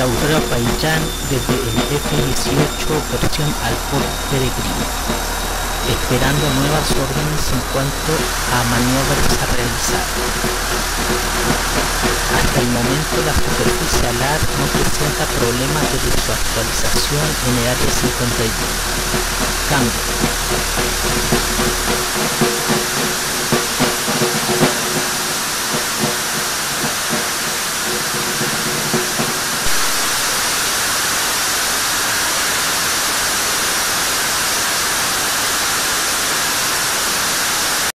la Aurora Paillán desde el F-18 versión Alport Peregrino, esperando nuevas órdenes en cuanto a maniobras a realizar. Hasta el momento la superficie alar no presenta problemas desde su actualización en el área 51. Cambio.